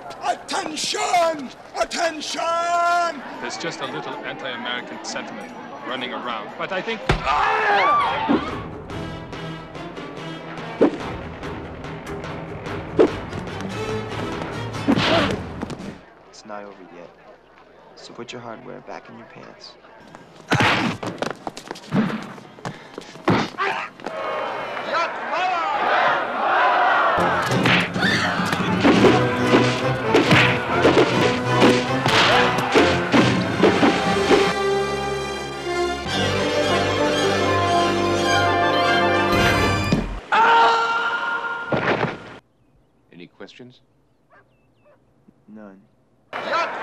Attention! Attention! There's just a little anti-American sentiment running around, but I think... It's not over yet, so put your hardware back in your pants. Any questions? None.